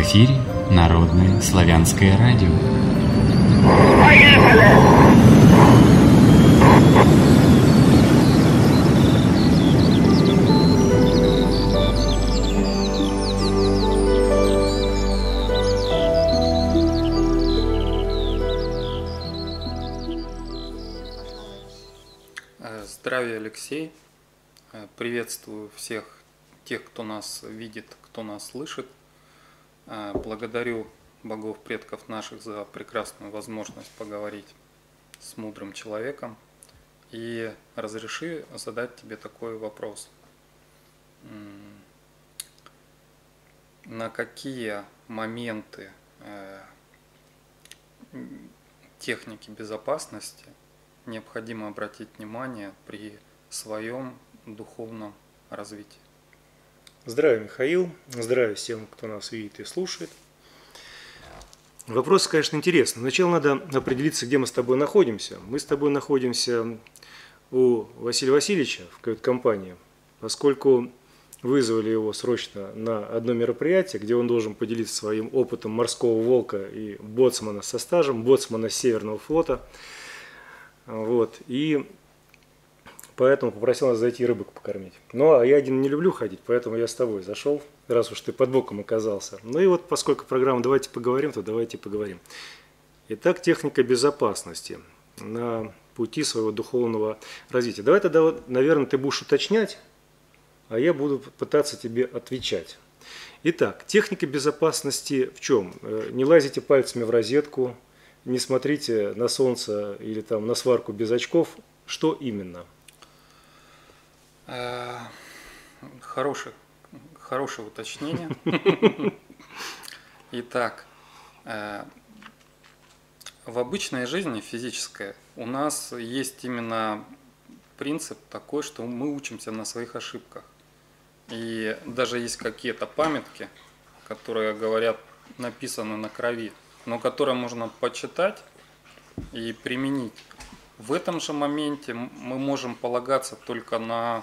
эфире Народное славянское радио. Здравия, Алексей. Приветствую всех тех, кто нас видит, кто нас слышит. Благодарю богов предков наших за прекрасную возможность поговорить с мудрым человеком. И разреши задать тебе такой вопрос. На какие моменты техники безопасности необходимо обратить внимание при своем духовном развитии? Здравия, Михаил. Здравия всем, кто нас видит и слушает. Вопрос, конечно, интересный. Сначала надо определиться, где мы с тобой находимся. Мы с тобой находимся у Василия Васильевича в кают-компании, поскольку вызвали его срочно на одно мероприятие, где он должен поделиться своим опытом морского волка и боцмана со стажем, боцмана Северного флота. И поэтому попросил нас зайти рыбок покормить. Ну, а я один не люблю ходить, поэтому я с тобой зашел, раз уж ты под боком оказался. Ну и вот, поскольку программа «Давайте поговорим», то давайте поговорим. Итак, техника безопасности на пути своего духовного развития. Давай тогда, наверное, ты будешь уточнять, а я буду пытаться тебе отвечать. Итак, техника безопасности в чем? Не лазите пальцами в розетку, не смотрите на солнце или там на сварку без очков. Что именно? Хорошее уточнение. Итак, в обычной жизни физической у нас есть именно принцип такой, что мы учимся на своих ошибках. И даже есть какие-то памятки, которые говорят, написаны на крови, но которые можно почитать и применить. В этом же моменте мы можем полагаться только на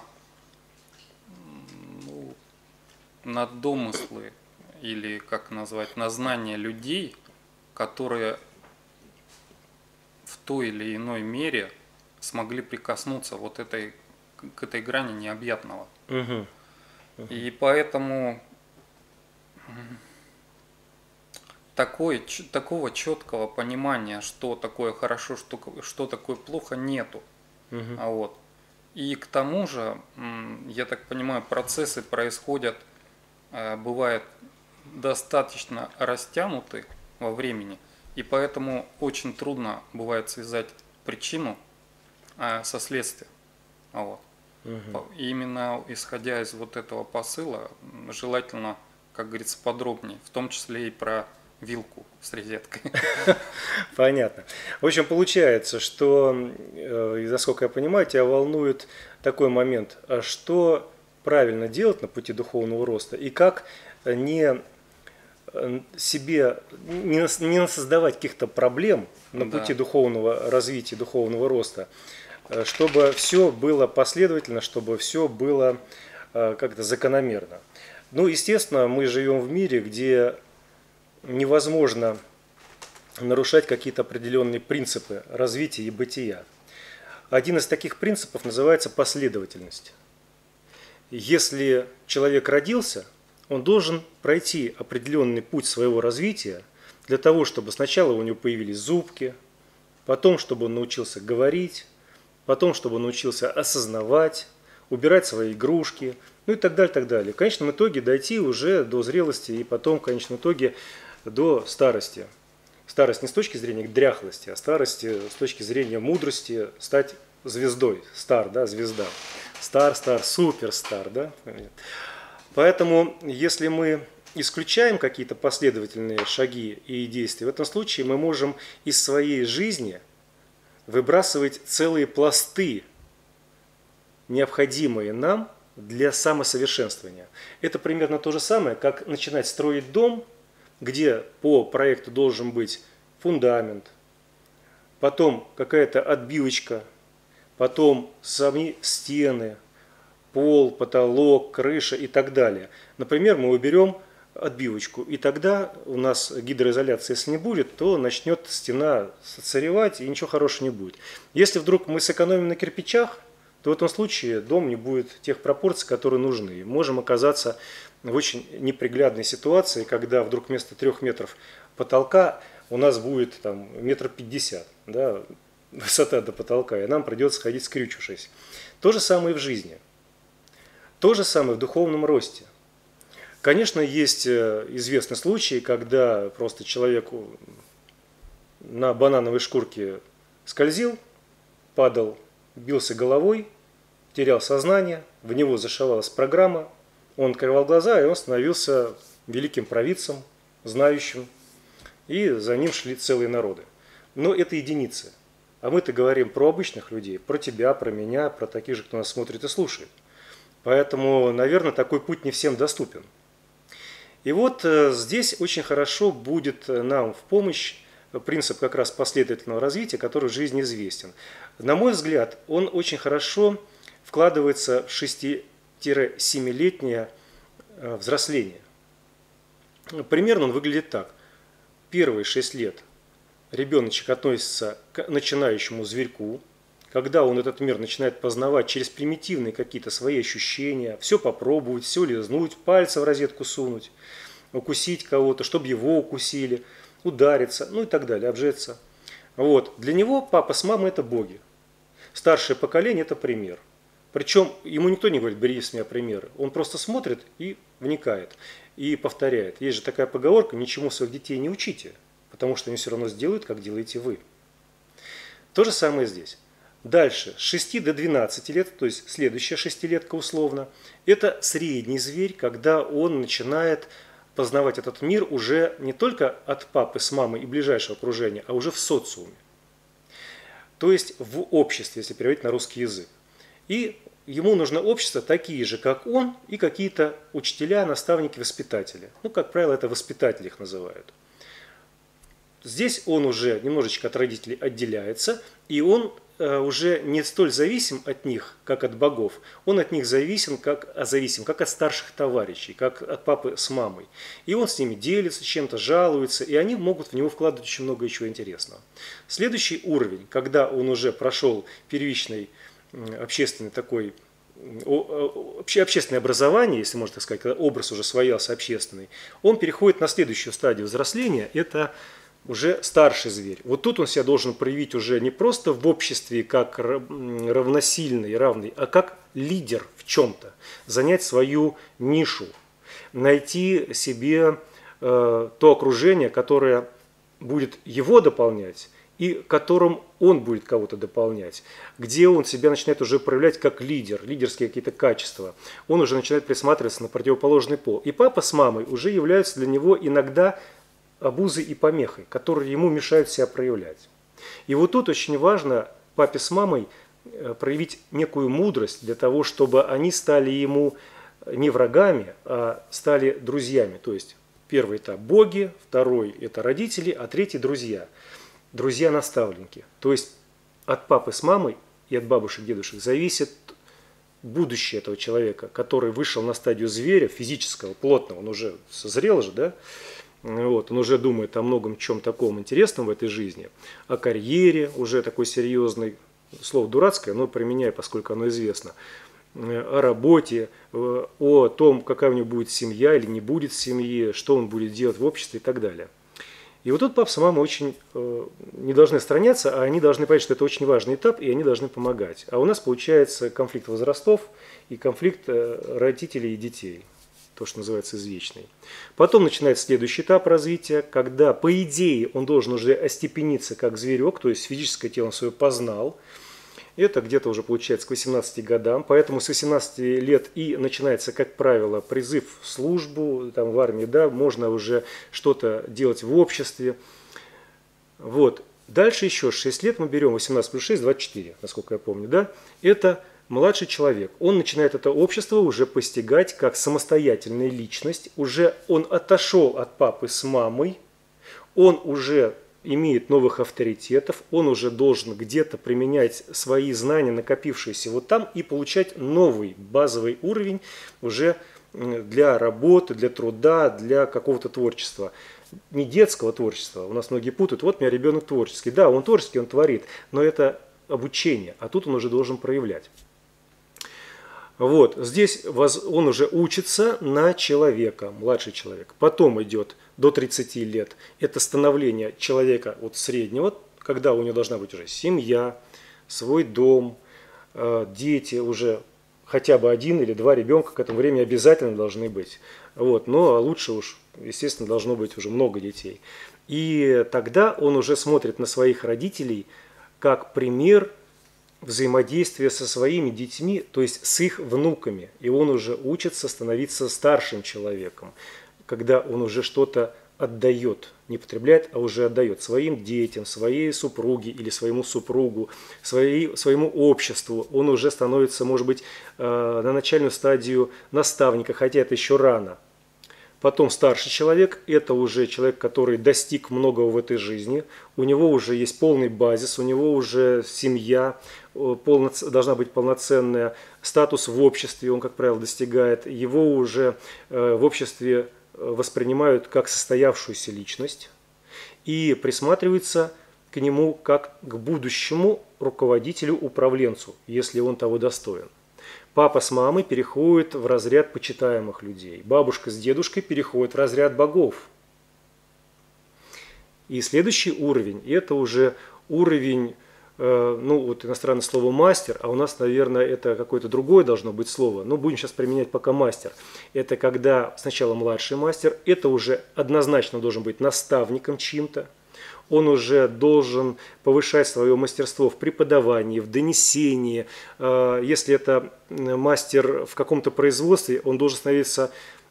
домыслы или, как назвать, на знания людей, которые в той или иной мере смогли прикоснуться к этой грани необъятного. И поэтому такого четкого понимания, что такое хорошо, что такое плохо, нету. И к тому же, я так понимаю, процессы происходят, бывает, достаточно растянуты во времени, и поэтому очень трудно бывает связать причину со следствием. И именно исходя из вот этого посыла, желательно, как говорится, подробнее, в том числе и про вилку с розеткой. Понятно. В общем, получается, что, насколько я понимаю, тебя волнует такой момент, что правильно делать на пути духовного роста и как не создавать каких-то проблем на пути духовного развития, духовного роста, чтобы все было последовательно, чтобы все было как-то закономерно. Ну, естественно, мы живем в мире, где невозможно нарушать какие-то определенные принципы развития и бытия. Один из таких принципов называется последовательность. Если человек родился, он должен пройти определенный путь своего развития для того, чтобы сначала у него появились зубки, потом, чтобы он научился говорить, потом, чтобы он научился осознавать, убирать свои игрушки, ну и так далее, так далее. В конечном итоге дойти уже до зрелости и потом, в конечном итоге, до старости. Старость не с точки зрения дряхлости, а старости с точки зрения мудрости, стать звездой. Стар, да, звезда. Стар, суперстар, да. Поэтому, если мы исключаем какие-то последовательные шаги и действия, в этом случае мы можем из своей жизни выбрасывать целые пласты, необходимые нам для самосовершенствования. Это примерно то же самое, как начинать строить дом, где по проекту должен быть фундамент, потом какая-то отбивочка, потом сами стены, пол, потолок, крыша и так далее. Например, мы уберем отбивочку. И тогда у нас гидроизоляции, если не будет, то начнет стена сыревать и ничего хорошего не будет. Если вдруг мы сэкономим на кирпичах, то в этом случае дом не будет тех пропорций, которые нужны. Можем оказаться в очень неприглядной ситуации, когда вдруг вместо 3 метров потолка у нас будет там 1,50 м, да, высота до потолка, и нам придется ходить скрючившись. То же самое и в жизни. То же самое в духовном росте. Конечно, есть известные случаи, когда просто человеку на банановой шкурке скользил, падал, бился головой, терял сознание, в него зашивалась программа, он открывал глаза, и он становился великим провидцем, знающим, и за ним шли целые народы. Но это единицы. А мы-то говорим про обычных людей, про тебя, про меня, про таких же, кто нас смотрит и слушает. Поэтому, наверное, такой путь не всем доступен. И вот здесь очень хорошо будет нам в помощь принцип как раз последовательного развития, который в жизни известен. На мой взгляд, он очень хорошо вкладывается в 6-7-летнее взросление. Примерно он выглядит так. Первые 6 лет ребеночек относится к начинающему зверьку, когда он этот мир начинает познавать через примитивные какие-то свои ощущения, все попробовать, все лизнуть, пальцы в розетку сунуть, укусить кого-то, чтобы его укусили, удариться, ну и так далее, обжеться. Вот. Для него папа с мамой – это боги. Старшее поколение – это пример. Причем ему никто не говорит: бери с меня примеры. Он просто смотрит и вникает, и повторяет. Есть же такая поговорка: ничему своих детей не учите, потому что они все равно сделают, как делаете вы. То же самое здесь. Дальше, с 6 до 12 лет, то есть следующая шестилетка условно, это средний зверь, когда он начинает познавать этот мир уже не только от папы с мамой и ближайшего окружения, а уже в социуме. То есть в обществе, если переводить на русский язык. И ему нужно общество такие же, как он, и какие-то учителя, наставники, воспитатели. Ну, как правило, это воспитатели их называют. Здесь он уже немножечко от родителей отделяется, и он уже не столь зависим от них, как от богов. Он от них зависим, как от старших товарищей, как от папы с мамой. И он с ними делится, чем-то жалуется, и они могут в него вкладывать очень много чего интересного. Следующий уровень, когда он уже прошел первичный общественный такой, общественное образование, если можно так сказать, когда образ уже своялся общественный, он переходит на следующую стадию взросления, это уже старший зверь. Вот тут он себя должен проявить уже не просто в обществе как равносильный, равный, а как лидер в чем-то. Занять свою нишу, найти себе то окружение, которое будет его дополнять и которым он будет кого-то дополнять, где он себя начинает уже проявлять как лидер, лидерские какие-то качества. Он уже начинает присматриваться на противоположный пол. И папа с мамой уже являются для него иногда обузой и помехой, которые ему мешают себя проявлять. И вот тут очень важно папе с мамой проявить некую мудрость для того, чтобы они стали ему не врагами, а стали друзьями. То есть первый этап – боги, второй – это родители, а третий – друзья. Друзья-наставники. То есть от папы с мамой и от бабушек, дедушек зависит будущее этого человека, который вышел на стадию зверя, физического, плотного, он уже созрел же, да? Вот, он уже думает о многом чем таком интересном в этой жизни, о карьере, уже такой серьезный, слово дурацкое, но применяю, поскольку оно известно, о работе, о том, какая у него будет семья или не будет семьи, что он будет делать в обществе и так далее. И вот тут папа с мамой очень не должны отстраняться, а они должны понять, что это очень важный этап, и они должны помогать. А у нас получается конфликт возрастов и конфликт родителей и детей. То, что называется извечный. Потом начинается следующий этап развития, когда, по идее, он должен уже остепениться как зверек, то есть физическое тело он свое познал. Это где-то уже получается к 18 годам, поэтому с 18 лет и начинается, как правило, призыв в службу, там, в армии, да, можно уже что-то делать в обществе. Вот. Дальше еще 6 лет мы берем 18 плюс 6, 24, насколько я помню, да, это младший человек, он начинает это общество уже постигать как самостоятельная личность, уже он отошел от папы с мамой, он уже имеет новых авторитетов, он уже должен где-то применять свои знания, накопившиеся вот там, и получать новый базовый уровень уже для работы, для труда, для какого-то творчества. Не детского творчества, у нас многие путают, вот у меня ребенок творческий. Да, он творческий, он творит, но это обучение, а тут он уже должен проявлять. Вот, здесь он уже учится на человека, младший человек. Потом идет до 30 лет, это становление человека вот среднего, когда у него должна быть уже семья, свой дом, дети, уже хотя бы 1 или 2 ребенка к этому времени обязательно должны быть. Вот, но лучше уж, естественно, должно быть уже много детей. И тогда он уже смотрит на своих родителей как пример взаимодействия со своими детьми, то есть с их внуками. И он уже учится становиться старшим человеком, когда он уже что-то отдает, не потребляет, а уже отдает своим детям, своей супруге или своему супругу, своему обществу. Он уже становится, может быть, на начальную стадию наставника, хотя это еще рано. Потом старший человек, это уже человек, который достиг многого в этой жизни, у него уже есть полный базис, у него уже семья, должна быть полноценная, статус в обществе, он, как правило, достигает, его уже в обществе воспринимают как состоявшуюся личность и присматриваются к нему как к будущему руководителю-управленцу, если он того достоин. Папа с мамой переходит в разряд почитаемых людей. Бабушка с дедушкой переходят в разряд богов. И следующий уровень, это уже уровень, вот иностранное слово мастер, а у нас, наверное, это какое-то другое должно быть слово. Но будем сейчас применять пока мастер. Это когда сначала младший мастер, это уже однозначно должен быть наставником чьим-то. Он уже должен повышать свое мастерство в преподавании, в донесении. Если это мастер в каком-то производстве, он должен становиться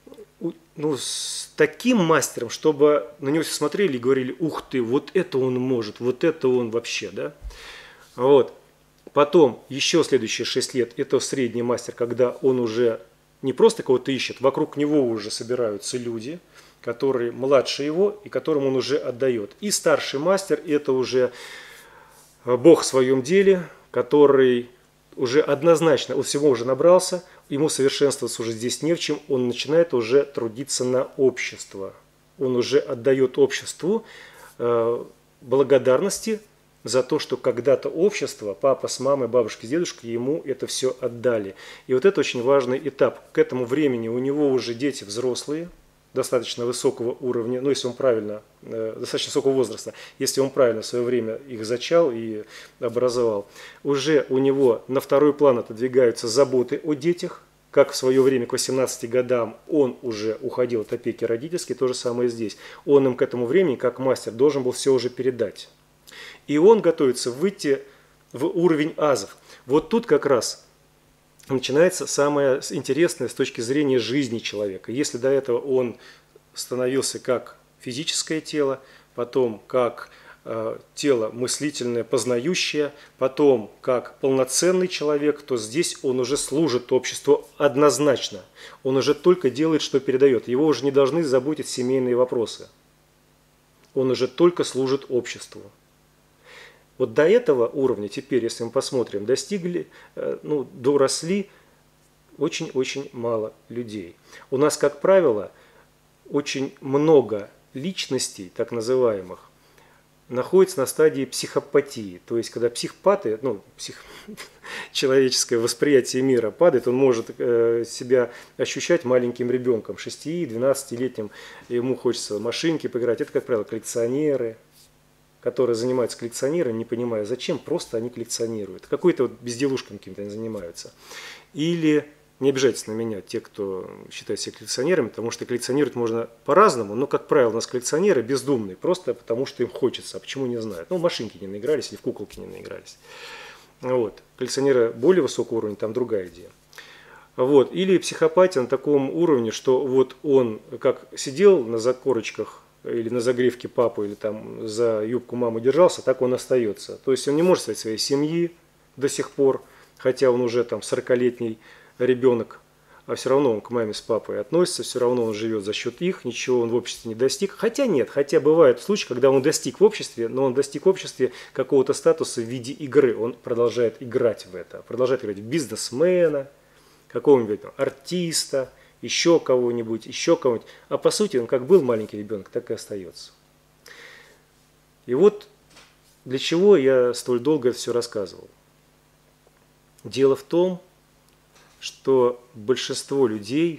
с таким мастером, чтобы на него все смотрели и говорили: ух ты, вот это он может, вот это он вообще, да? Вот. Потом еще следующие 6 лет это средний мастер, когда он уже не просто кого-то ищет, вокруг него уже собираются люди, который младше его и которому он уже отдает. И старший мастер – это уже Бог в своем деле, который уже однозначно, он всего уже набрался, ему совершенствоваться уже здесь не в чем, он начинает уже трудиться на общество. Он уже отдает обществу благодарности за то, что когда-то общество, папа с мамой, бабушка с дедушкой ему это все отдали. И вот это очень важный этап. К этому времени у него уже дети взрослые, достаточно высокого уровня, если он правильно, достаточно высокого возраста, если он правильно в свое время их зачал и образовал, уже у него на второй план отодвигаются заботы о детях, как в свое время к 18 годам он уже уходил от опеки родительской, то же самое здесь. Он им к этому времени, как мастер, должен был все уже передать. И он готовится выйти в уровень азов. Вот тут как раз начинается самое интересное с точки зрения жизни человека. Если до этого он становился как физическое тело, потом как тело мыслительное, познающее, потом как полноценный человек, то здесь он уже служит обществу однозначно. Он уже только делает, что передает. Его уже не должны заботить семейные вопросы. Он уже только служит обществу. Вот до этого уровня теперь, если мы посмотрим, доросли очень-очень мало людей. У нас, как правило, очень много личностей, так называемых, находится на стадии психопатии. То есть, когда психопаты, человеческое восприятие мира падает, он может себя ощущать маленьким ребенком, 6-12-летним, ему хочется машинки поиграть. Это, как правило, коллекционеры, которые занимаются коллекционированием, не понимая, зачем, просто они коллекционируют. Какой-то безделушками какими-то они занимаются. Или, не обижайтесь на меня, те, кто считает себя коллекционерами, потому что коллекционировать можно по-разному, но, как правило, у нас коллекционеры бездумные, просто потому что им хочется, а почему не знают. В машинки не наигрались или в куколки не наигрались. Вот. Коллекционеры более высокого уровня, там другая идея. Вот. Или психопатия на таком уровне, что вот он как сидел на закорочках или на загривке папы, или там за юбку мамы держался, так он остается. То есть он не может стать своей семьи до сих пор, хотя он уже там 40-летний ребенок, а все равно он к маме с папой относится, все равно он живет за счет их, ничего он в обществе не достиг. Хотя нет, хотя бывают случаи, когда он достиг в обществе, но он достиг в обществе какого-то статуса в виде игры, он продолжает играть в это, продолжает играть в бизнесмена, какого-нибудь артиста еще кого-нибудь, еще кого-нибудь. А по сути он как был маленький ребенок, так и остается. И вот для чего я столь долго это все рассказывал. Дело в том, что большинство людей,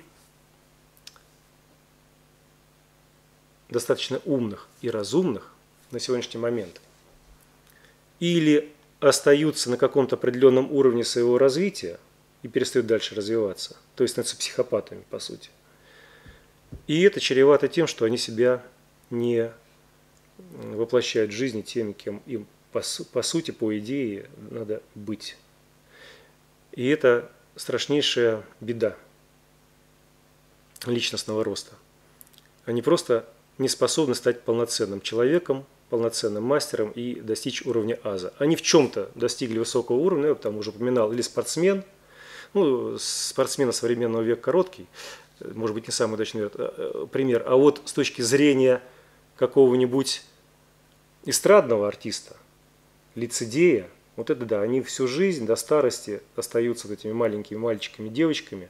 достаточно умных и разумных на сегодняшний момент, или остаются на каком-то определенном уровне своего развития и перестают дальше развиваться, то есть становятся психопатами, по сути. И это чревато тем, что они себя не воплощают в жизни теми, кем им по сути, по идее, надо быть. И это страшнейшая беда личностного роста. Они просто не способны стать полноценным человеком, полноценным мастером и достичь уровня аза. Они в чем-то достигли высокого уровня, я там уже упоминал, или спортсмен, ну, спортсмена современного века короткий, может быть, не самый удачный пример, а вот с точки зрения какого-нибудь эстрадного артиста, лицедея, вот это да, они всю жизнь до старости остаются вот этими маленькими мальчиками, девочками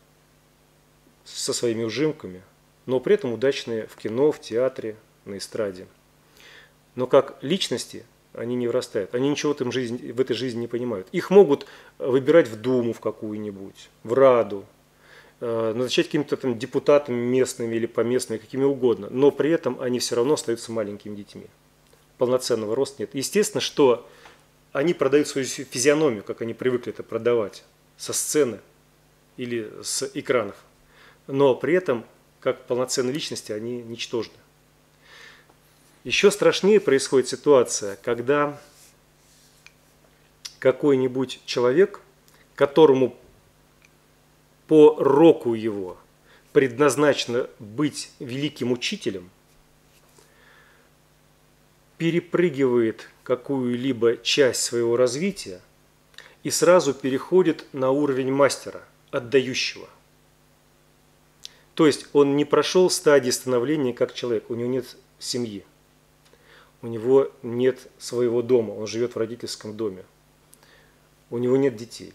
со своими ужимками, но при этом удачные в кино, в театре, на эстраде. Но как личности они не вырастают, они ничего в этой жизни не понимают. Их могут выбирать в Думу в какую-нибудь, в Раду, назначать какими-то там депутатами местными или поместными, какими угодно, но при этом они все равно остаются маленькими детьми. Полноценного роста нет. Естественно, что они продают свою физиономию, как они привыкли это продавать, со сцены или с экранов. Но при этом, как полноценные личности, они ничтожны. Еще страшнее происходит ситуация, когда какой-нибудь человек, которому по року его предназначено быть великим учителем, перепрыгивает какую-либо часть своего развития и сразу переходит на уровень мастера, отдающего. То есть он не прошел стадии становления как человек, у него нет семьи, у него нет своего дома, он живет в родительском доме, у него нет детей.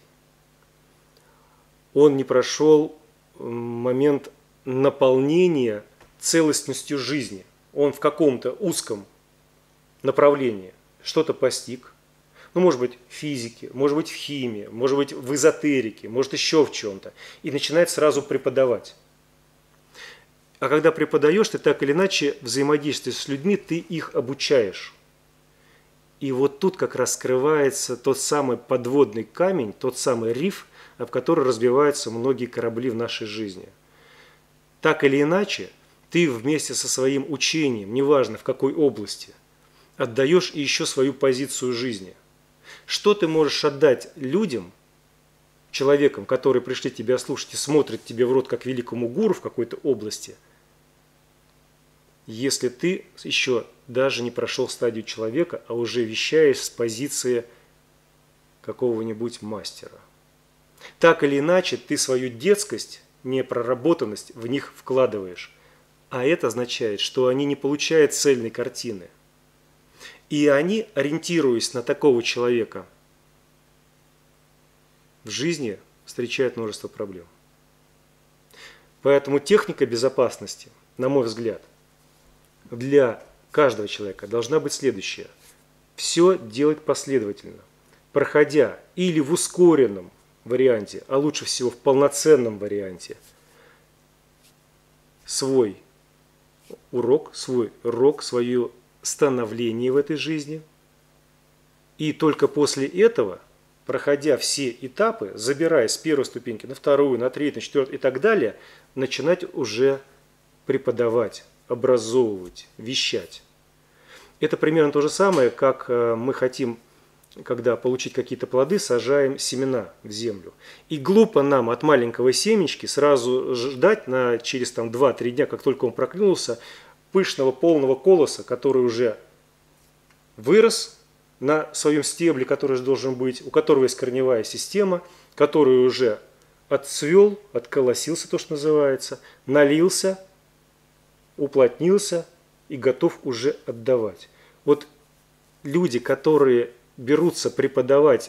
Он не прошел момент наполнения целостностью жизни, он в каком-то узком направлении что-то постиг, ну, может быть, в физике, может быть, в химии, может быть, в эзотерике, может, еще в чем-то, и начинает сразу преподавать. А когда преподаешь, ты так или иначе взаимодействуешь с людьми, ты их обучаешь. И вот тут как раз скрывается тот самый подводный камень, тот самый риф, об который разбиваются многие корабли в нашей жизни. Так или иначе, ты вместе со своим учением, неважно в какой области, отдаешь еще свою позицию жизни. Что ты можешь отдать людям, человекам, которые пришли тебя слушать и смотрят тебе в рот как великому гуру в какой-то области, если ты еще даже не прошел стадию человека, а уже вещаешь с позиции какого-нибудь мастера? Так или иначе, ты свою детскость, непроработанность в них вкладываешь. А это означает, что они не получают цельной картины. И они, ориентируясь на такого человека, в жизни встречают множество проблем. Поэтому техника безопасности, на мой взгляд, для каждого человека должна быть следующая. Все делать последовательно, проходя или в ускоренном варианте, а лучше всего в полноценном варианте, свой урок, свое становление в этой жизни. И только после этого, проходя все этапы, забирая с первой ступеньки на вторую, на третью, на четвертую и так далее, начинать уже преподавать, образовывать, вещать. Это примерно то же самое, как мы хотим, когда получить какие-то плоды, сажаем семена в землю. И глупо нам от маленького семечки сразу ждать через 2-3 дня, как только он проклюнулся, пышного полного колоса, который уже вырос на своем стебле, который же должен быть, у которого есть корневая система, который уже отцвел, отколосился, то, что называется, налился, уплотнился и готов уже отдавать. Вот люди, которые берутся преподавать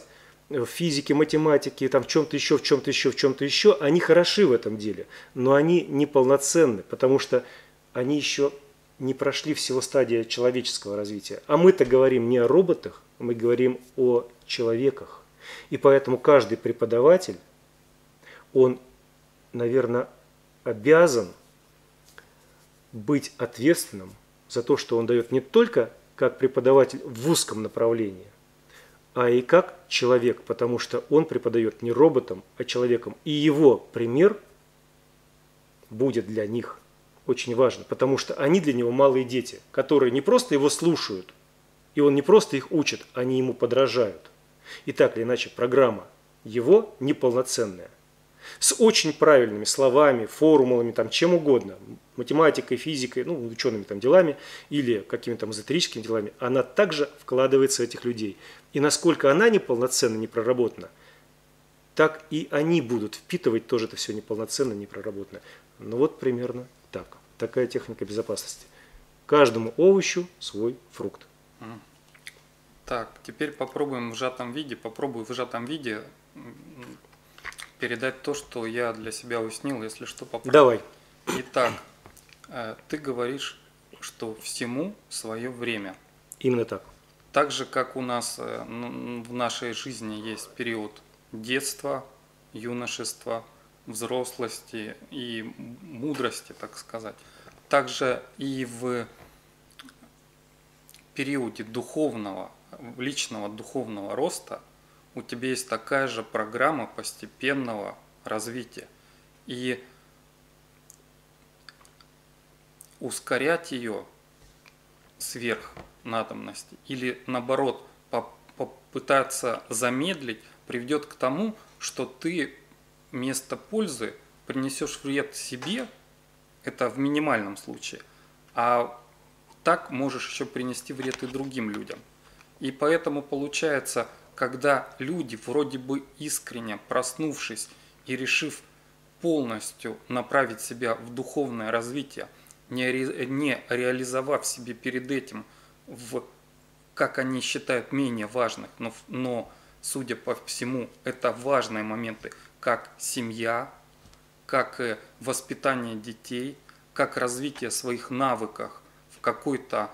в физике, математике, там, в чем-то еще, в чем-то еще, в чем-то еще, они хороши в этом деле, но они неполноценны, потому что они еще не прошли всего стадия человеческого развития. А мы-то говорим не о роботах, мы говорим о человеках. И поэтому каждый преподаватель, он, наверное, обязан быть ответственным за то, что он дает не только как преподаватель в узком направлении, а и как человек, потому что он преподает не роботам, а человеком. И его пример будет для них очень важен, потому что они для него малые дети, которые не просто его слушают, и он не просто их учит, они ему подражают. И так или иначе программа его неполноценная. С очень правильными словами, формулами, там, чем угодно, математикой, физикой, ну, учеными там делами или какими-то там эзотерическими делами, она также вкладывается в этих людей. И насколько она неполноценна, непроработана, так и они будут впитывать тоже это все неполноценно, непроработанное. Ну вот примерно так. Такая техника безопасности. Каждому овощу свой фрукт. Так, теперь попробуем в сжатом виде, передать то, что я для себя уяснил, если что, поправь. Давай. Итак, ты говоришь, что всему свое время. Именно так. Так же, как у нас в нашей жизни есть период детства, юношества, взрослости и мудрости, так сказать. Также и в периоде духовного, личного духовного роста у тебя есть такая же программа постепенного развития. И ускорять ее сверх надобности или наоборот попытаться замедлить приведет к тому, что ты вместо пользы принесешь вред себе, это в минимальном случае, а так можешь еще принести вред и другим людям. И поэтому получается, когда люди, вроде бы искренне проснувшись и решив полностью направить себя в духовное развитие, не реализовав себе перед этим в, как они считают, менее важных, но судя по всему, это важные моменты, как семья, как воспитание детей, как развитие своих навыков в какой-то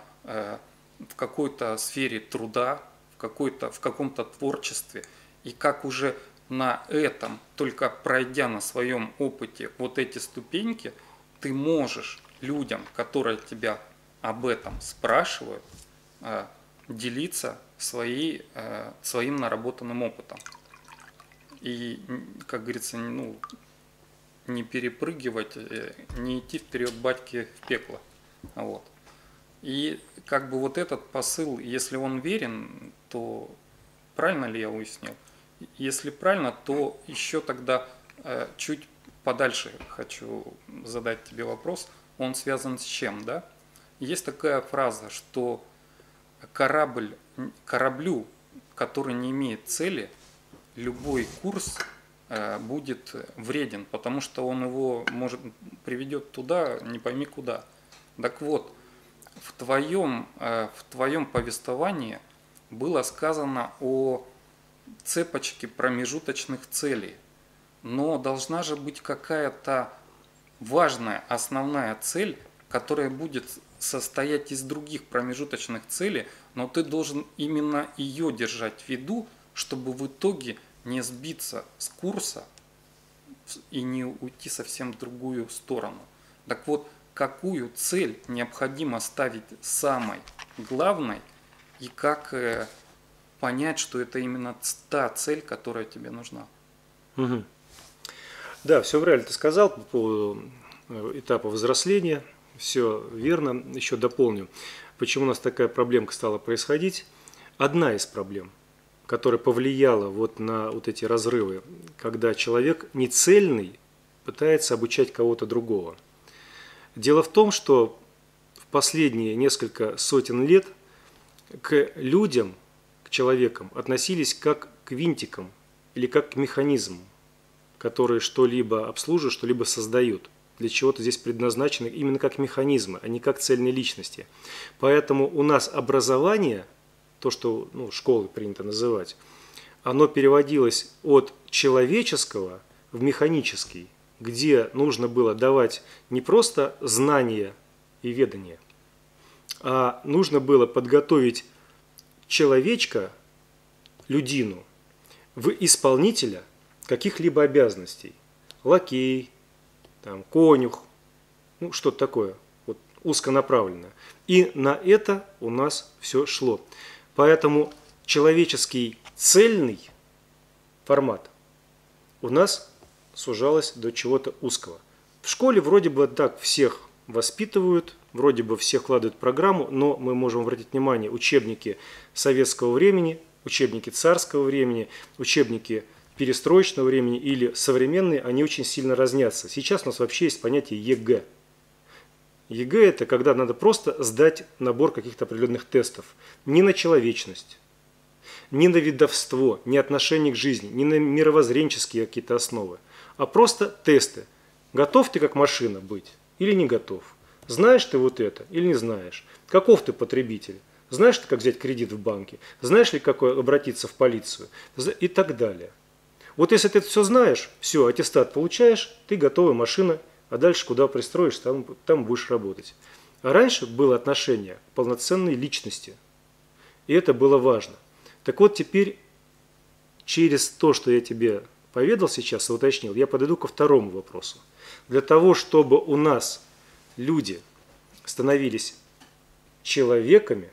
сфере труда, в каком-то творчестве, и как уже на этом, только пройдя на своем опыте вот эти ступеньки, ты можешь людям, которые тебя об этом спрашивают, делиться своим наработанным опытом. И, как говорится, не перепрыгивать, не идти вперед батьки в пекло. Вот. И как бы вот этот посыл, если он верен, то правильно ли я уяснил? Если правильно, то еще тогда чуть подальше хочу задать тебе вопрос. Он связан с чем, да? Есть такая фраза, что кораблю, который не имеет цели, любой курс будет вреден, потому что он его приведет туда, не пойми куда. Так вот, в твоем повествовании было сказано о цепочке промежуточных целей, но должна же быть какая-то важная основная цель, которая будет состоять из других промежуточных целей, но ты должен именно ее держать в виду, чтобы в итоге не сбиться с курса и не уйти совсем в другую сторону. Так вот, какую цель необходимо ставить самой главной и как понять, что это именно та цель, которая тебе нужна? Угу. Да, все правильно ты сказал по поводу этапа взросления. Все верно. Еще дополню, почему у нас такая проблемка стала происходить. Одна из проблем, которая повлияла вот на вот эти разрывы, когда человек нецельный пытается обучать кого-то другого. Дело в том, что в последние несколько сотен лет к людям, к человекам относились как к винтикам или как к механизмам, которые что-либо обслуживают, что-либо создают. Для чего-то здесь предназначены именно как механизмы, а не как цельные личности. Поэтому у нас образование, то, что школы принято называть, оно переводилось от человеческого в механический, где нужно было давать не просто знания и ведания, а нужно было подготовить человечка, людину, в исполнителя каких-либо обязанностей. Лакей, там, конюх, ну что-то такое, вот, узконаправленное. И на это у нас все шло. Поэтому человеческий цельный формат у нас сужалось до чего-то узкого. В школе вроде бы так всех воспитывают, вроде бы все вкладывают в программу, но мы можем обратить внимание, учебники советского времени, учебники царского времени, учебники перестроечного времени или современные, они очень сильно разнятся. Сейчас у нас вообще есть понятие ЕГЭ. ЕГЭ – это когда надо просто сдать набор каких-то определенных тестов. Не на человечность, не на видовство, не отношение к жизни, не на мировоззренческие какие-то основы, а просто тесты. Готов ты как машина быть или не готов? Знаешь ты вот это или не знаешь? Каков ты потребитель? Знаешь ты, как взять кредит в банке? Знаешь ли, как обратиться в полицию? И так далее. Вот если ты это все знаешь, все, аттестат получаешь, ты готовая машина, а дальше куда пристроишься, там будешь работать. А раньше было отношение к полноценной личности. И это было важно. Так вот, теперь через то, что я тебе поведал сейчас и уточнил, я подойду ко второму вопросу. Для того, чтобы у нас люди становились человеками,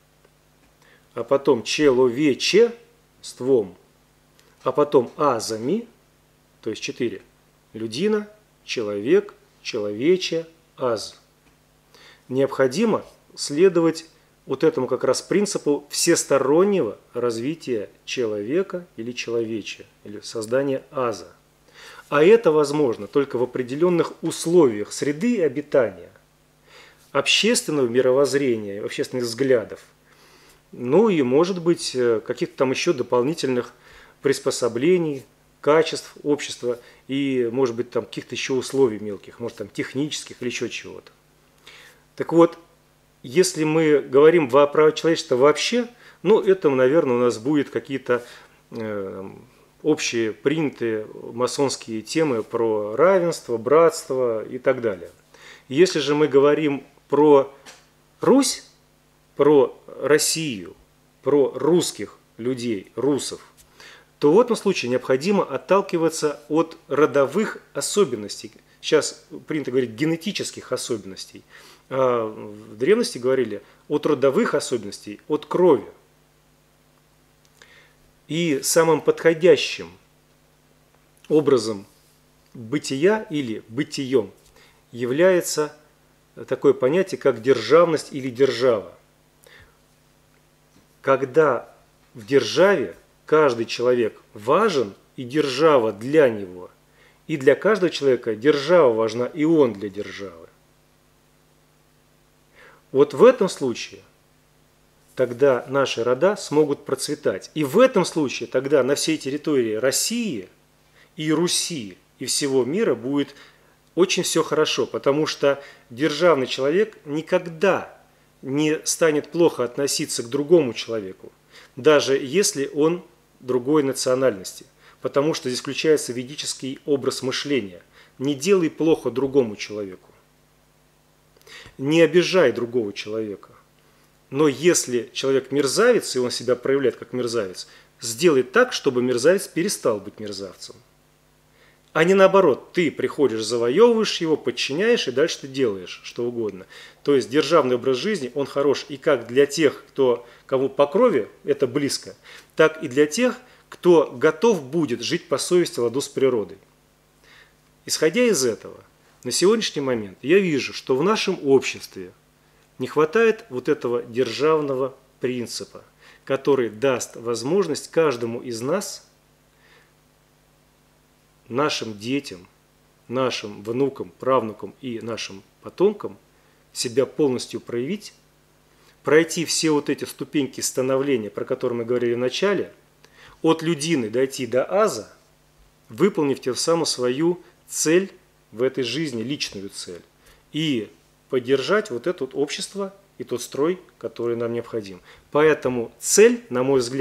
а потом человечеством, а потом азами, то есть 4. Людина, человек, человече, аз. Необходимо следовать вот этому как раз принципу всестороннего развития человека или человече, или создания аза. А это возможно только в определенных условиях среды обитания, общественного мировоззрения, общественных взглядов, ну и, может быть, каких-то там еще дополнительных приспособлений, качеств общества и, может быть, там каких-то еще условий мелких, может, там технических или еще чего-то. Так вот, если мы говорим про человечество вообще, ну, это, наверное, у нас будут какие-то общие принятые масонские темы про равенство, братство и так далее. Если же мы говорим про Русь, про Россию, про русских людей, русов, то в этом случае необходимо отталкиваться от родовых особенностей. Сейчас принято говорить генетических особенностей. А в древности говорили от родовых особенностей, от крови. И самым подходящим образом бытия или бытием является такое понятие, как державность или держава. Когда в державе каждый человек важен, и держава для него, и для каждого человека держава важна, и он для державы. Вот в этом случае тогда наши рода смогут процветать. И в этом случае тогда на всей территории России и Руси и всего мира будет очень все хорошо, потому что державный человек никогда не станет плохо относиться к другому человеку, даже если он другой национальности, потому что здесь включается ведический образ мышления. Не делай плохо другому человеку, не обижай другого человека. Но если человек мерзавец, и он себя проявляет как мерзавец, сделай так, чтобы мерзавец перестал быть мерзавцем. А не наоборот, ты приходишь, завоевываешь его, подчиняешь, и дальше ты делаешь что угодно. То есть державный образ жизни, он хорош и как для тех, кому по крови это близко, так и для тех, кто готов будет жить по совести в ладу с природой. Исходя из этого, на сегодняшний момент я вижу, что в нашем обществе не хватает вот этого державного принципа, который даст возможность каждому из нас, нашим детям, нашим внукам, правнукам и нашим потомкам себя полностью проявить, пройти все вот эти ступеньки становления, про которые мы говорили в начале, от людины дойти до аза, выполнив тем самым свою цель в этой жизни, личную цель, и поддержать вот это вот общество и тот строй, который нам необходим. Поэтому цель, на мой взгляд,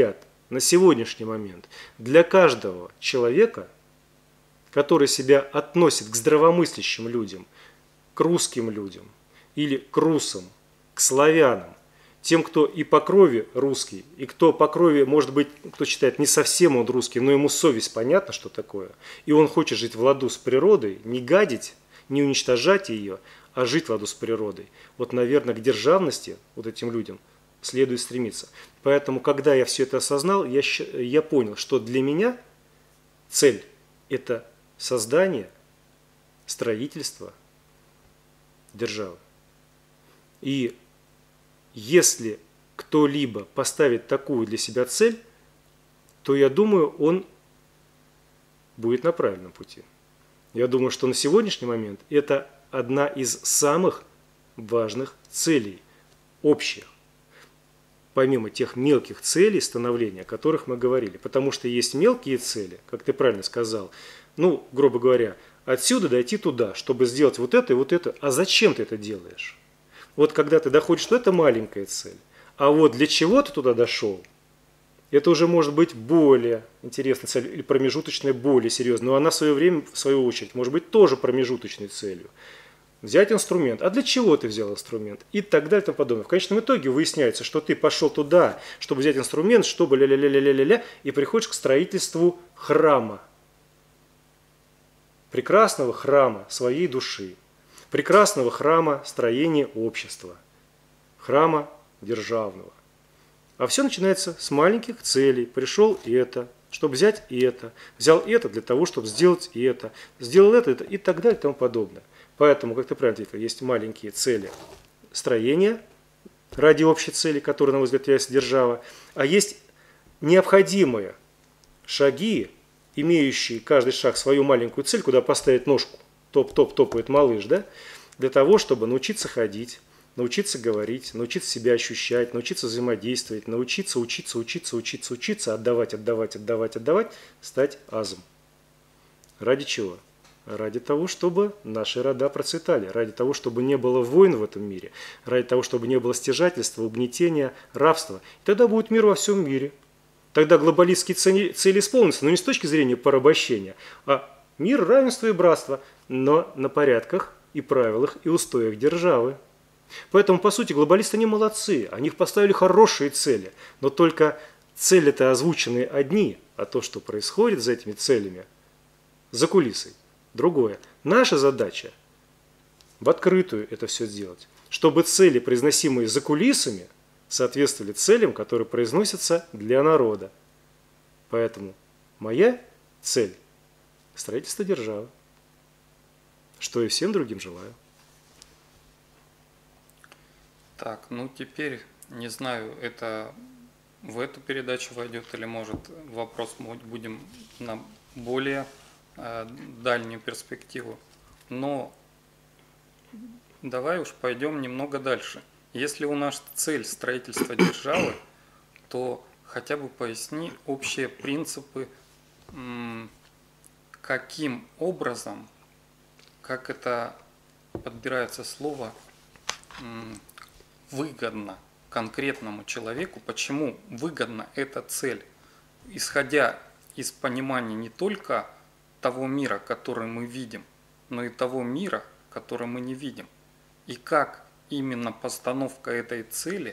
на сегодняшний момент для каждого человека, который себя относит к здравомыслящим людям, к русским людям или к русам, к славянам, тем, кто и по крови русский, и кто по крови, может быть, кто считает, не совсем он русский, но ему совесть понятна, что такое, и он хочет жить в ладу с природой, не гадить, не уничтожать ее, а жить в ладу с природой. Вот, наверное, к державности вот этим людям следует стремиться. Поэтому, когда я все это осознал, я понял, что для меня цель – это создание, строительство державы. И если кто-либо поставит такую для себя цель, то, я думаю, он будет на правильном пути. Я думаю, что на сегодняшний момент это одна из самых важных целей, общих, помимо тех мелких целей становления, о которых мы говорили. Потому что есть мелкие цели, как ты правильно сказал, ну, грубо говоря, отсюда дойти туда, чтобы сделать вот это и вот это. А зачем ты это делаешь? Вот когда ты доходишь, что это маленькая цель, а вот для чего ты туда дошел, это уже может быть более интересная цель или промежуточная, более серьезная. Но она в свое время, в свою очередь, может быть тоже промежуточной целью. Взять инструмент. А для чего ты взял инструмент? И так далее и тому подобное. В конечном итоге выясняется, что ты пошел туда, чтобы взять инструмент, чтобы ля-ля-ля-ля-ля-ля, и приходишь к строительству храма. Прекрасного храма своей души. Прекрасного храма строения общества. Храма державного. А все начинается с маленьких целей. Пришел и это, чтобы взять и это. Взял это для того, чтобы сделать и это. Сделал это и так далее и тому подобное. Поэтому, как ты правильно ответил, есть маленькие цели строения ради общей цели, которая, на мой взгляд, является держава. А есть необходимые шаги, имеющие каждый шаг свою маленькую цель, куда поставить ножку. Топ-топ топает малыш, да? Для того, чтобы научиться ходить, научиться говорить, научиться себя ощущать, научиться взаимодействовать, научиться учиться, отдавать, стать азом. Ради чего? Ради того, чтобы наши рода процветали, ради того, чтобы не было войн в этом мире, ради того, чтобы не было стяжательства, угнетения, рабства. И тогда будет мир во всем мире. Тогда глобалистские цели исполнятся, но не с точки зрения порабощения, а мир, равенство и братство, но на порядках и правилах и устоях державы. Поэтому, по сути, глобалисты не молодцы, они поставили хорошие цели, но только цели-то озвучены одни, а то, что происходит за этими целями, за кулисой, другое. Наша задача в открытую это все сделать, чтобы цели, произносимые за кулисами, соответствовали целям, которые произносятся для народа. Поэтому моя цель – строительство державы, что и всем другим желаю. Так, ну теперь, не знаю, это в эту передачу войдет или может вопрос мы будем на более дальнюю перспективу. Но давай уж пойдем немного дальше. Если у нас цель строительства державы, то хотя бы поясни общие принципы, каким образом, как это подбирается слово, выгодно конкретному человеку, почему выгодна эта цель, исходя из понимания не только того мира, который мы видим, но и того мира, который мы не видим. И как именно постановка этой цели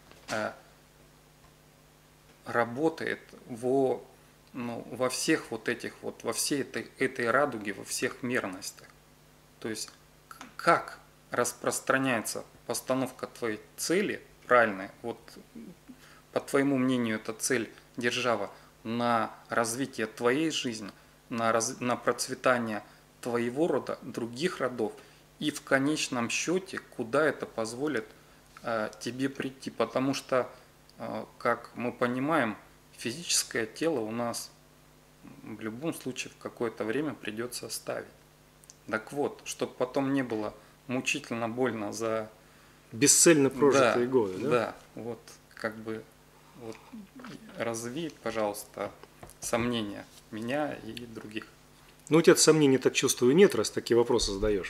работает во всех вот этих вот, во всей этой радуге, во всех мерностях. То есть как распространяется постановка твоей цели, правильная, вот по твоему мнению эта цель держава на развитие твоей жизни, на процветание твоего рода, других родов, и в конечном счете, куда это позволит тебе прийти. Потому что, как мы понимаем, физическое тело у нас в любом случае в какое-то время придется оставить. Так вот, чтобы потом не было мучительно больно за бесцельно прожитые годы, да? Да, вот как бы вот, разви, пожалуйста, сомнения меня и других. Ну, у тебя сомнений, так чувствую, нет, раз такие вопросы задаешь.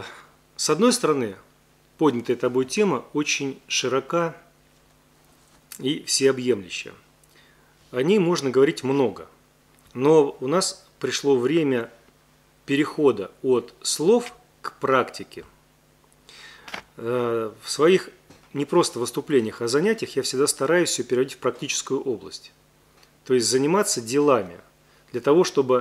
С одной стороны, поднятая тобой тема очень широка и всеобъемлющее. О ней можно говорить много, но у нас пришло время перехода от слов к практике. В своих не просто выступлениях, а занятиях я всегда стараюсь все переводить в практическую область. То есть заниматься делами для того, чтобы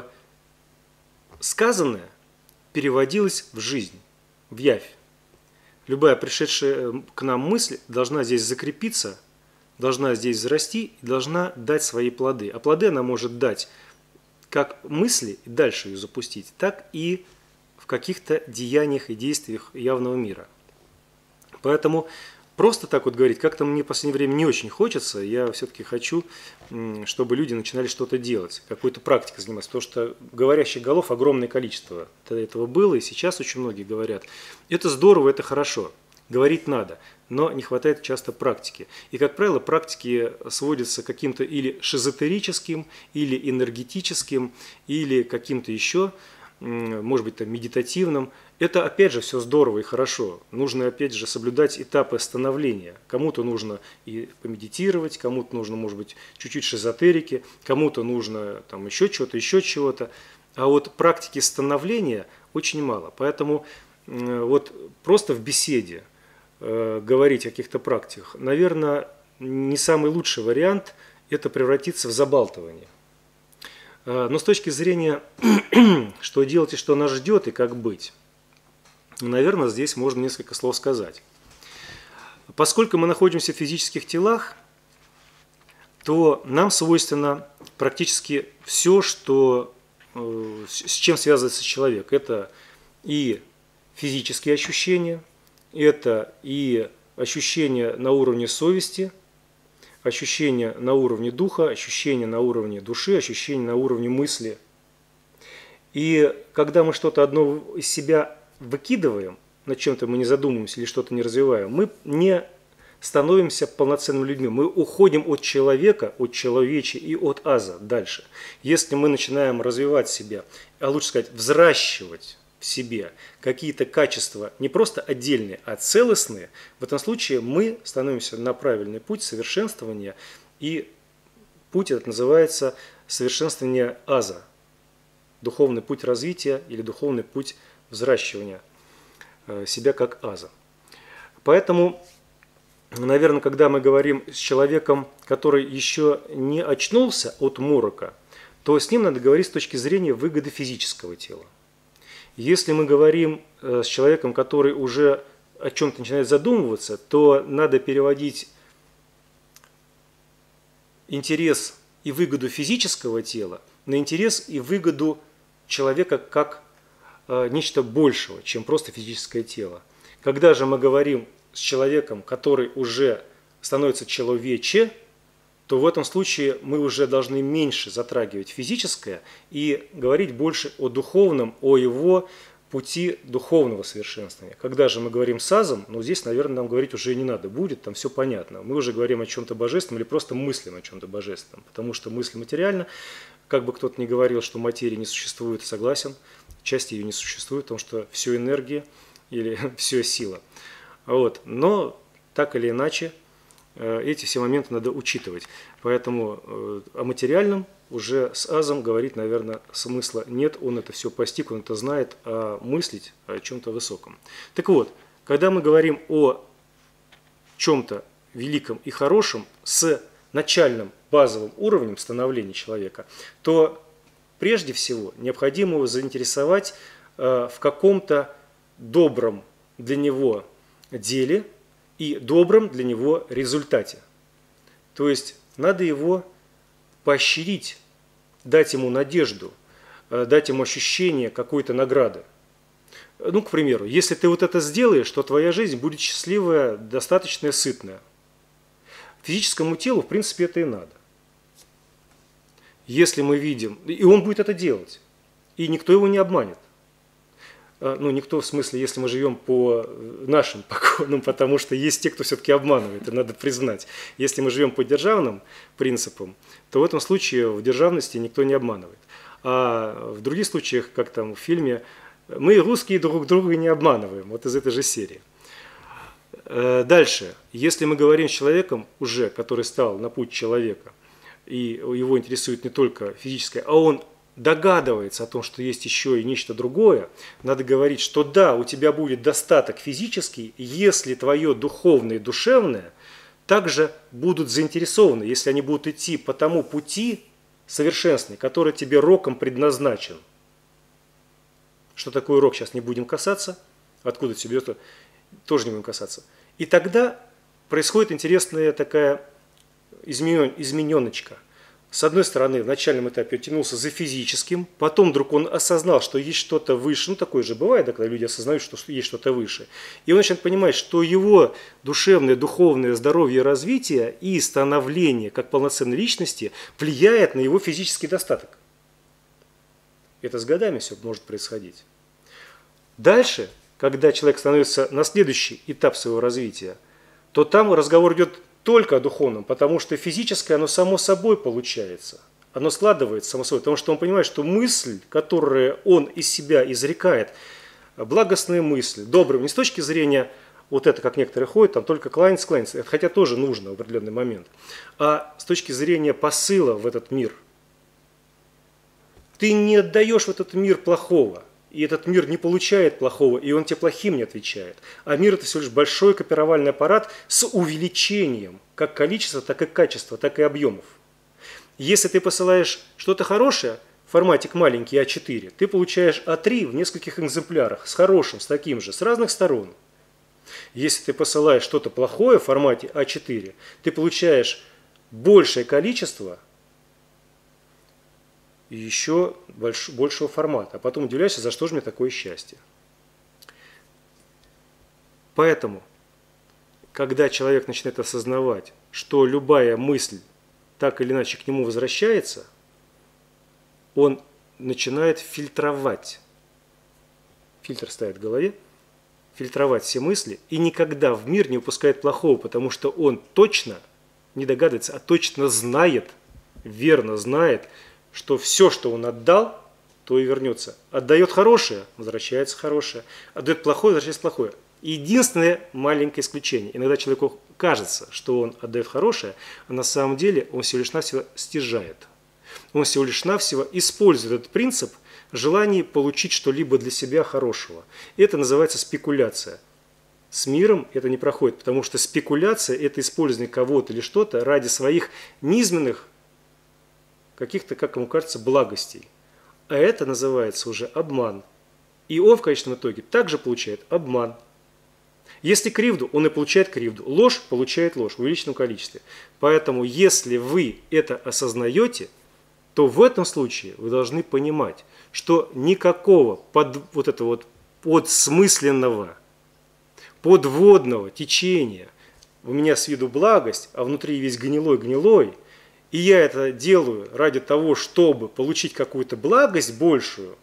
сказанное переводилось в жизнь, в явь. Любая пришедшая к нам мысль должна здесь закрепиться, должна здесь взрасти и должна дать свои плоды. А плоды она может дать как мысли и дальше ее запустить, так и в каких-то деяниях и действиях явного мира. Поэтому просто так вот говорить, как-то мне в последнее время не очень хочется. Я все-таки хочу, чтобы люди начинали что-то делать, какой-то практикой заниматься. Потому что говорящих голов огромное количество. Тогда этого было, и сейчас очень многие говорят. Это здорово, это хорошо. Говорить надо, но не хватает часто практики. И, как правило, практики сводятся к каким-то или шизотерическим, или энергетическим, или каким-то еще, может быть, там, медитативным. Это, опять же, все здорово и хорошо. Нужно, опять же, соблюдать этапы становления. Кому-то нужно и помедитировать, кому-то нужно, может быть, чуть-чуть шизотерики, кому-то нужно там, еще чего-то. А вот практики становления очень мало. Поэтому вот просто в беседе говорить о каких-то практиках, наверное, не самый лучший вариант – это превратиться в забалтывание. Но с точки зрения, что делать и что нас ждет, и как быть, наверное, здесь можно несколько слов сказать. Поскольку мы находимся в физических телах, то нам свойственно практически все, что, с чем связывается человек. Это и физические ощущения, это и ощущения на уровне совести, ощущения на уровне духа, ощущения на уровне души, ощущения на уровне мысли. И когда мы что-то одно из себя выкидываем, над чем-то мы не задумываемся или что-то не развиваем, мы не становимся полноценными людьми. Мы уходим от человека, от человечи и от аза дальше. Если мы начинаем развивать себя, а лучше сказать, взращивать в себе какие-то качества не просто отдельные, а целостные, в этом случае мы становимся на правильный путь совершенствования, и путь этот называется совершенствование аза, духовный путь развития или духовный путь взращивания себя как аза. Поэтому, наверное, когда мы говорим с человеком, который еще не очнулся от морока, то с ним надо говорить с точки зрения выгоды физического тела. Если мы говорим с человеком, который уже о чем-то начинает задумываться, то надо переводить интерес и выгоду физического тела на интерес и выгоду человека как нечто большего, чем просто физическое тело. Когда же мы говорим с человеком, который уже становится человече, то в этом случае мы уже должны меньше затрагивать физическое и говорить больше о духовном, о его пути духовного совершенствования. Когда же мы говорим с азом, ну здесь, наверное, нам говорить уже не надо будет, там все понятно. Мы уже говорим о чем-то божественном или просто мыслим о чем-то божественном, потому что мысль материальна. Как бы кто-то ни говорил, что материи не существует, согласен, части ее не существует, потому что все энергия или все сила. Вот. Но так или иначе, эти все моменты надо учитывать. Поэтому о материальном уже с азом говорить, наверное, смысла нет. Он это все постиг, он это знает, а мыслить о чем-то высоком. Так вот, когда мы говорим о чем-то великом и хорошем с начальным базовым уровнем становления человека, то прежде всего необходимо его заинтересовать в каком-то добром для него деле и добром для него результате. То есть надо его поощрить, дать ему надежду, дать ему ощущение какой-то награды. Ну, к примеру, если ты вот это сделаешь, то твоя жизнь будет счастливая, достаточно сытная. Физическому телу, в принципе, это и надо. Если мы видим, и он будет это делать, и никто его не обманет. Ну, никто, в смысле, если мы живем по нашим законам, потому что есть те, кто все-таки обманывает, это надо признать. Если мы живем по державным принципам, то в этом случае в державности никто не обманывает. А в других случаях, как там в фильме, мы, русские, друг друга не обманываем, вот из этой же серии. Дальше, если мы говорим с человеком уже, который стал на путь человека, и его интересует не только физическое, а он догадывается о том, что есть еще и нечто другое, надо говорить, что да, у тебя будет достаток физический, если твое духовное и душевное также будут заинтересованы, если они будут идти по тому пути совершенствования, который тебе роком предназначен. Что такое рок, сейчас не будем касаться, откуда тебе это, тоже не будем касаться. И тогда происходит интересная такая измененочка. С одной стороны, в начальном этапе он тянулся за физическим, потом вдруг он осознал, что есть что-то выше, ну такое же бывает, да, когда люди осознают, что есть что-то выше. И он начинает понимать, что его душевное, духовное здоровье и развитие и становление как полноценной личности влияет на его физический достаток. Это с годами все может происходить. Дальше, когда человек становится на следующий этап своего развития, то там разговор идет только о духовном, потому что физическое, оно само собой получается. Оно складывается само собой, потому что он понимает, что мысль, которую он из себя изрекает, благостные мысли, добрые, не с точки зрения вот это, как некоторые ходят, там только кланяться, хотя тоже нужно в определенный момент, а с точки зрения посыла в этот мир. Ты не отдаешь в этот мир плохого, и этот мир не получает плохого, и он тебе плохим не отвечает. А мир – это всего лишь большой копировальный аппарат с увеличением как количества, так и качества, так и объемов. Если ты посылаешь что-то хорошее, форматик маленький А4, ты получаешь А3 в нескольких экземплярах, с хорошим, с таким же, с разных сторон. Если ты посылаешь что-то плохое в формате А4, ты получаешь большее количество и еще большего формата. А потом удивляешься, за что же мне такое счастье. Поэтому, когда человек начинает осознавать, что любая мысль так или иначе к нему возвращается, он начинает фильтровать. Фильтр ставит в голове, фильтровать все мысли и никогда в мир не упускает плохого, потому что он точно не догадывается, а точно знает, верно знает, что все, что он отдал, то и вернется. Отдает хорошее, возвращается хорошее. Отдает плохое, возвращается плохое. Единственное маленькое исключение. Иногда человеку кажется, что он отдает хорошее, а на самом деле он всего лишь навсего стяжает. Он всего лишь навсего использует этот принцип желания получить что-либо для себя хорошего. Это называется спекуляция. С миром это не проходит, потому что спекуляция – это использование кого-то или что-то ради своих низменных каких-то, как ему кажется, благостей. А это называется уже обман. И он в конечном итоге также получает обман. Если кривду, он и получает кривду. Ложь получает ложь в увеличенном количестве. Поэтому, если вы это осознаете, то в этом случае вы должны понимать, что никакого подсмысленного, подводного течения у меня с виду благость, а внутри весь гнилой, и я это делаю ради того, чтобы получить какую-то благость большую,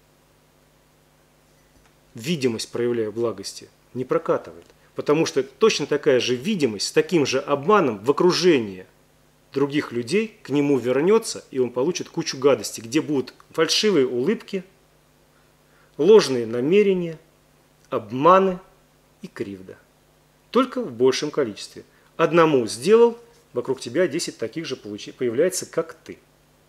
видимость проявляя благости, не прокатывает. Потому что точно такая же видимость с таким же обманом в окружении других людей к нему вернется, и он получит кучу гадостей, где будут фальшивые улыбки, ложные намерения, обманы и кривда. Только в большем количестве. Одному сделал, вокруг тебя 10 таких же появляется, как ты.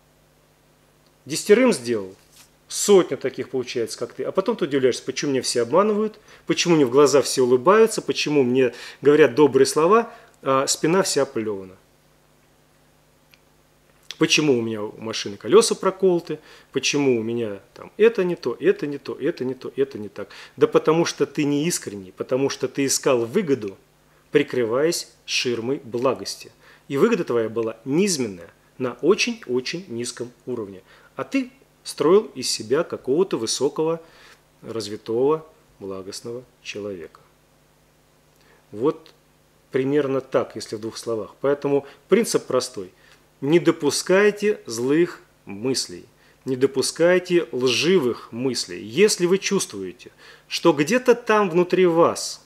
10 сделал, 100 таких получается, как ты. А потом ты удивляешься, почему меня все обманывают, почему мне в глаза все улыбаются, почему мне говорят добрые слова, а спина вся оплевана. Почему у меня у машины колеса проколоты, почему у меня там это не то, это не то, это не то, это не так. Да потому что ты не искренний, потому что ты искал выгоду, прикрываясь ширмой благости. И выгода твоя была низменная, на очень-очень низком уровне. А ты строил из себя какого-то высокого, развитого, благостного человека. Вот примерно так, если в двух словах. Поэтому принцип простой. Не допускайте злых мыслей, не допускайте лживых мыслей. Если вы чувствуете, что где-то там внутри вас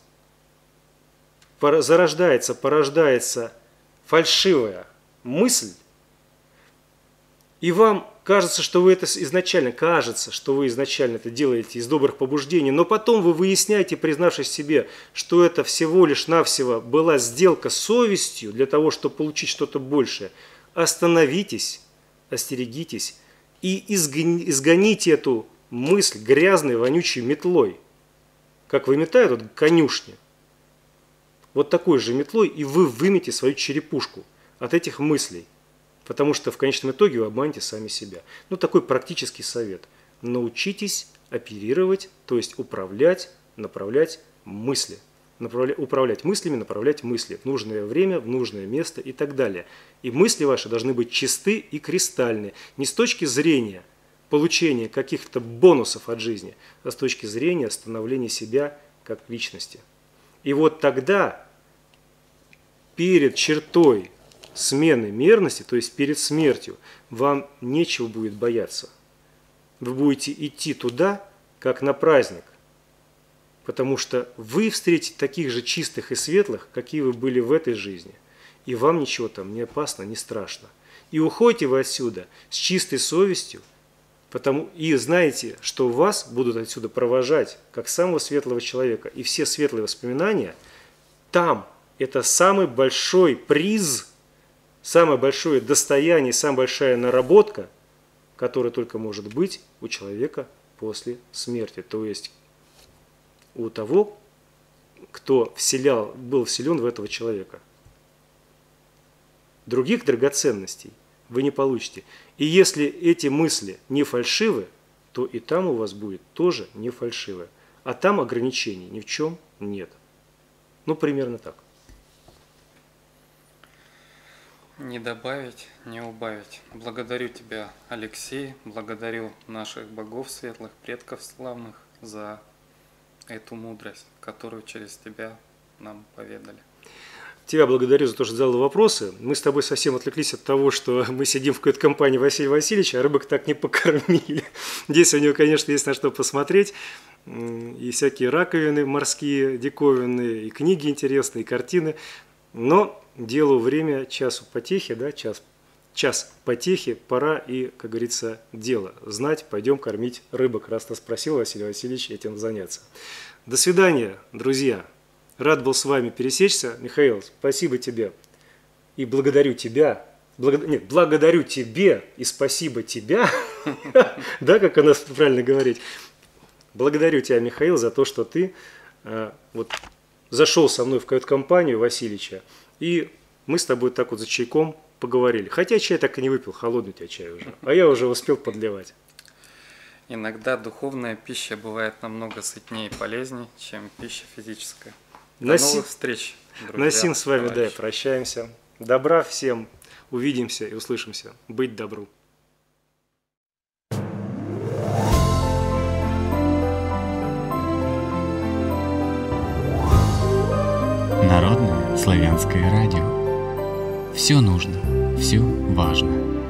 порождается фальшивая мысль, и вам кажется, что вы изначально это делаете из добрых побуждений, но потом вы выясняете, признавшись себе, что это всего лишь навсего была сделка с совестью для того, чтобы получить что-то большее. Остановитесь, остерегитесь и изгоните эту мысль грязной, вонючей метлой, как выметают вот конюшни. Вот такой же метлой, и вы вымете свою черепушку от этих мыслей. Потому что в конечном итоге вы обманете сами себя. Ну, такой практический совет. Научитесь оперировать, то есть управлять, направлять мысли. Управлять мыслями, направлять мысли в нужное время, в нужное место и так далее. И мысли ваши должны быть чисты и кристальны. Не с точки зрения получения каких-то бонусов от жизни, а с точки зрения становления себя как личности. И вот тогда перед чертой смены мерности, то есть перед смертью, вам нечего будет бояться. Вы будете идти туда, как на праздник, потому что вы встретите таких же чистых и светлых, какие вы были в этой жизни, и вам ничего там не опасно, не страшно. И уходите вы отсюда с чистой совестью, и знаете, что вас будут отсюда провожать, как самого светлого человека, и все светлые воспоминания там, это самый большой приз, самое большое достояние, самая большая наработка, которая только может быть у человека после смерти. То есть у того, кто был вселен в этого человека. Других драгоценностей вы не получите. И если эти мысли не фальшивы, то и там у вас будет тоже не фальшивое. А там ограничений ни в чем нет. Ну, примерно так. Не добавить, не убавить. Благодарю тебя, Алексей, благодарю наших богов светлых, предков славных за эту мудрость, которую через тебя нам поведали. Тебя благодарю за то, что задал вопросы. Мы с тобой совсем отвлеклись от того, что мы сидим в какой-то компании Василия Васильевича, а рыбок так не покормили. Здесь у него, конечно, есть на что посмотреть. И всякие раковины морские, диковинные, и книги интересные, и картины. Но делу время, часу потехи, да, час потехи, пора и, как говорится, дело знать, пойдем кормить рыбок, раз ты спросил, Василий Васильевич, этим заняться. До свидания, друзья. Рад был с вами пересечься. Михаил, спасибо тебе и благодарю тебя. Благодарю тебе и спасибо тебя. Да, как у нас правильно говорить. Благодарю тебя, Михаил, за то, что ты зашел со мной в кают-компанию Васильича, и мы с тобой так вот за чайком поговорили. Хотя чай так и не выпил, холодный у тебя чай уже, а я уже успел подливать. Иногда духовная пища бывает намного сытнее и полезнее, чем пища физическая. До новых встреч, друзья. На сим с вами, да, прощаемся. Добра всем, увидимся и услышимся. Быть добру. Народное славянское радио. Все нужно, все важно.